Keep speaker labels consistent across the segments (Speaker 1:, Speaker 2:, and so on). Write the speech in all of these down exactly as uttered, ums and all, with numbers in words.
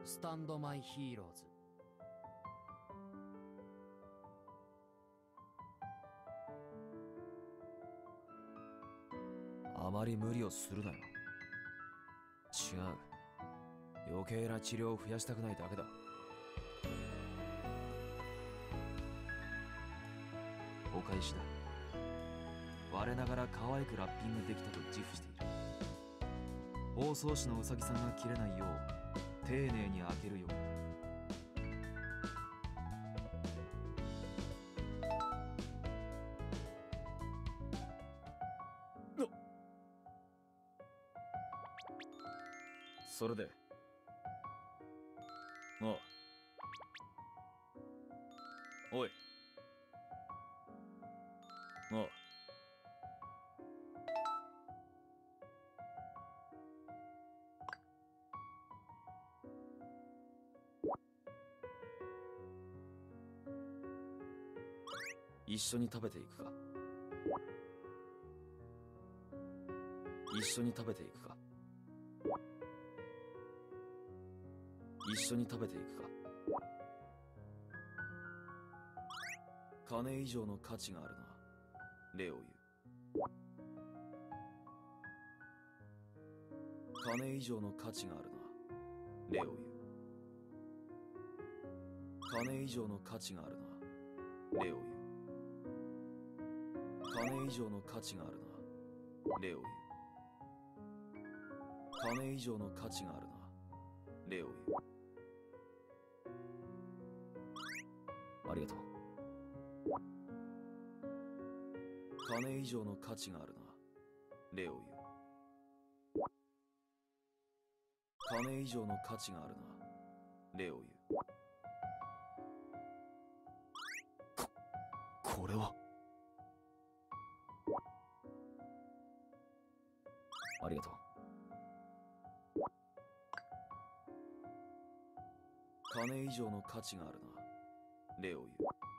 Speaker 1: スタンドマイヒーローズ。
Speaker 2: あまり無理をするなよ。違う。余計な治療を増やしたくないだけだ。お返しだ。我ながら可愛くラッピングできたと自負している。包装紙のウサギさんが切れないよう丁寧に開けるように。それで、ああ、おい、ああ、一緒に食べていくか。一緒に食べていくか。一緒に食べていくか。金以上の価値があるな、レオユ。金以上の価値があるな、レオユ。金以上の価値があるな、レオユ。金以上の価値があるな、レオユ。金以上の価値があるな、レオユ。ありがとう。金以上の価値があるな、レオユ。金以上の価値があるな、レオユ。こ、これは。ありがとう。金以上の価値があるな、レオユ。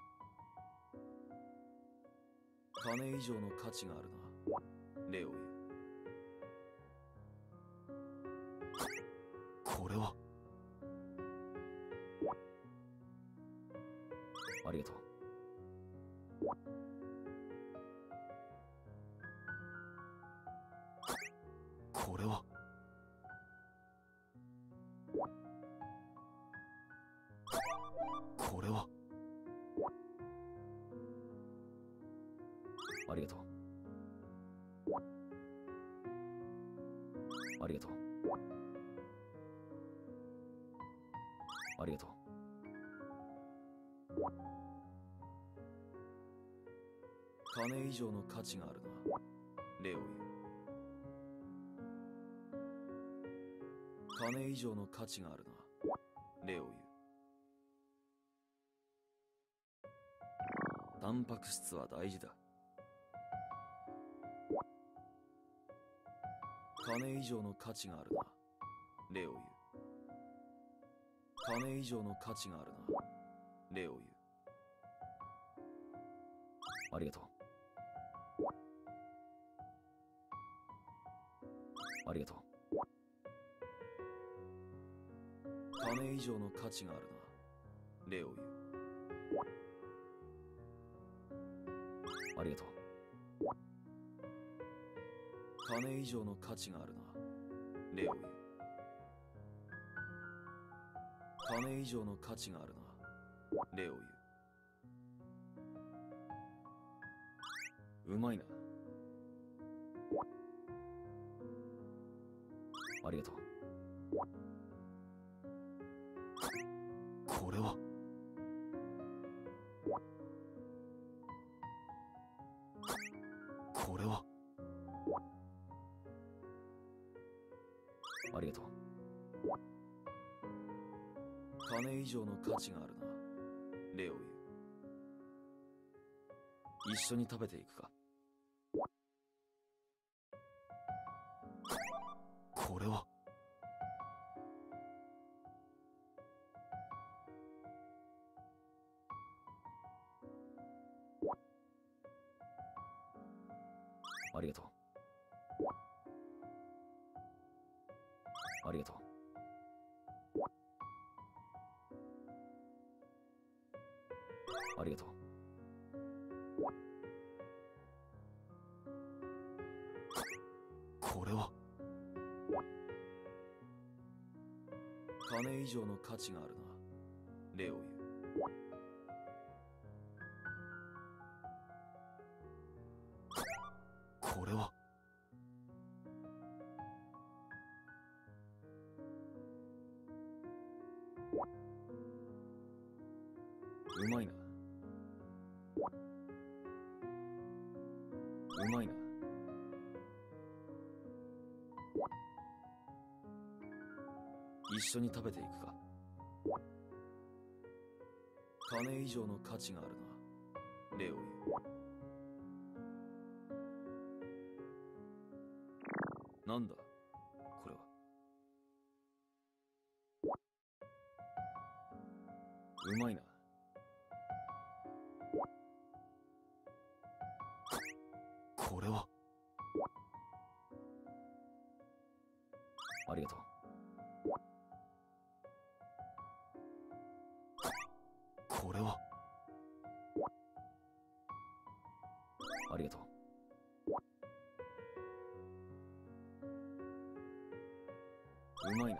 Speaker 2: 金以上の価値があるな、レオユ。こ、これは。ありがとう。こ、これは。これは。ありがとう。ありがとう。ありがとう。金以上の価値があるな、レオユ。金以上の価値があるな、レオユ。タンパク質は大事だ。金以上の価値があるな、レオユ。金以上の価値があるな、レオユ。ありがとう。ありがとう。金以上の価値があるな、レオユ。ありがとう。金以上の価値があるな、レオユ。金以上の価値があるな、レオユ。うまいな。ありがとう。これは。これは。ありがとう。金以上の価値があるな、レオユ。一緒に食べていくか。これは。ありがとう。ありがとう。 ありがとう。これは金以上の価値があるな、レオユ。これはうまいな。うまいな。一緒に食べていくか。金以上の価値があるな、レオユ。なんだこれは。うまいな。これはありがとう。これはありがとう。うまいな。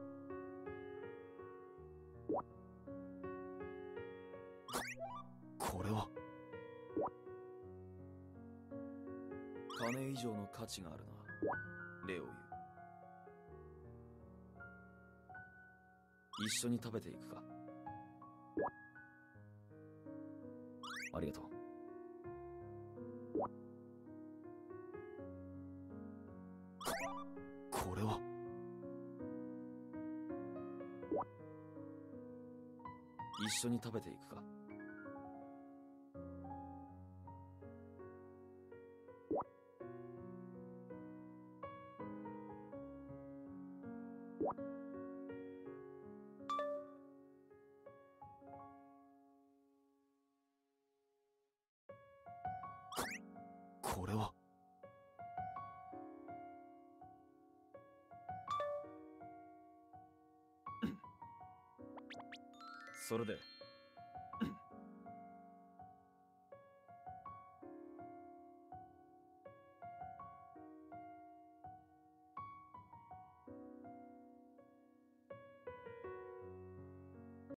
Speaker 2: これは金以上の価値があるな、レオユ。一緒に食べていくか。ありがとう。これは一緒に食べていくか。これはそれで